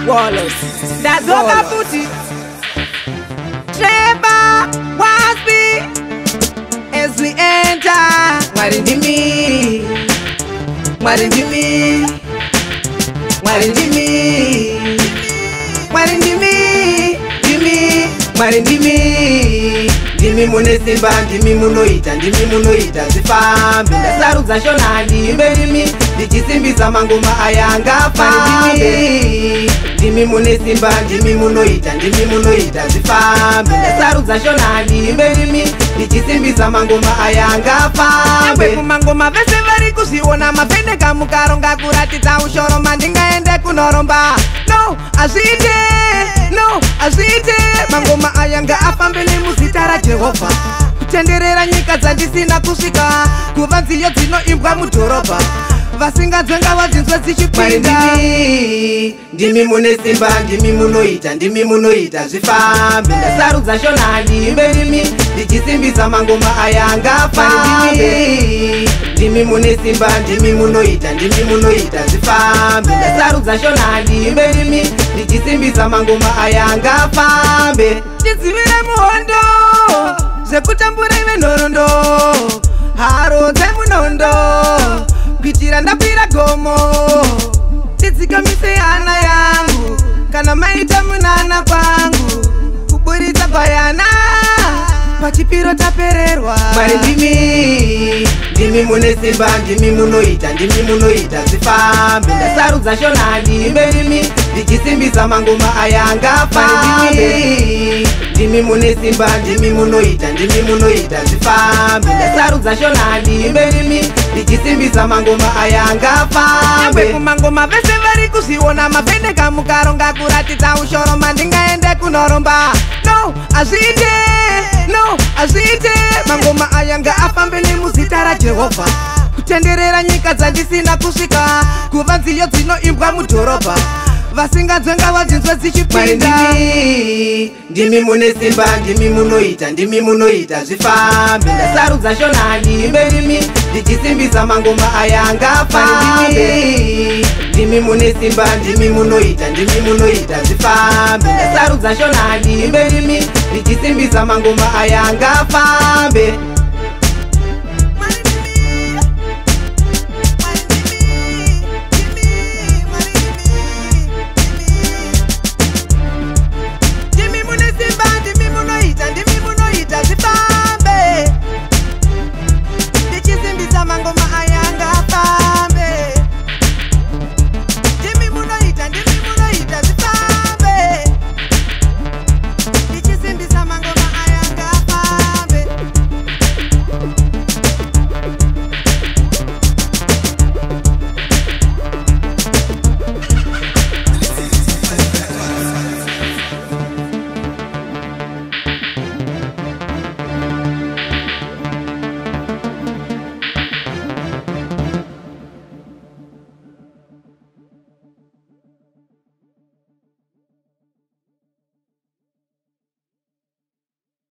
Wallace. That's Zoka Futi. Trevor Wasby. As we enter, Marindimi, Marindimi, Marindimi, Marindimi, Dimi, Marindimi. Ndimi mune simba, ndimi munoita zifambe. Ndasarudza shonani mberimi, ndichisimbisa mangoma ayanga fambe. Ndimi mune simba, ndimi munoita zifambe. Ndasarudza shonani mberimi, ndichisimbisa mangoma ayanga fambe. kumangoma vese vari kuzviona mapendeka mukaronga kuratidza ushoro mandingaende kunoromba. No, azviite, no, azviite. Mangoma ayanga afambe nemuzita raJehovha, kutenderera nyika dzandisina kusvika, kuva nziyo dzinoimbwa mudhorobha, vasingadzenga vadzinzwe dzichipinda. Ndimi mune simba, ndimi munoita zvifambe. Ndasarudza shonani mberimi, ndichisimbisa mangoma ayanga fambe. Ndimi mune simba, ndimi munoita zvifambe. Ndasarudza shonani mberimi, ndichisimbisa mangoma ayanga fambe. Tidzivire muhondo, zvekutambura ive nhoroondo, haro dzemunondo, kuitira ndakwira gomo. Tidzikamise hana yangu, kana maita munana kwangu, kuburitsa kwayana pachipiro tapererwa. Marindimi, ndimi mune simba, ndimi munoita zvifambe. Ndasarudza shonani mberimi, ndichisimbisa mangoma ayanga fambe. Ndimi mune simba, ndimi munoita zvifambe. Ndasarudza shonani mberimi, ndichisimbisa mangoma ayanga fambe. Kumangoma vese vari kuzviona mapendeka mukaronga kuratidza ushoro mandingaende kunoromba. No, azviite, no, azviite. Mangoma ayanga afambe nemuzita raJehovha, kutenderera nyika dzandisina kusvika, kuva nziyo dzinoimbwa mudhorobha, vasingadzenga vadzinzwe dzichipinda. Ndimi mune simba, ndimi munoita zvifambe. Ndasarudza shonani mberimi, ndichisimbisa mangoma ayanga fambe. Ndimi mune simba, ndimi munoita zvifambe. Ndasarudza shonani mberimi, ndichisimbisa mangoma ayanga fambe.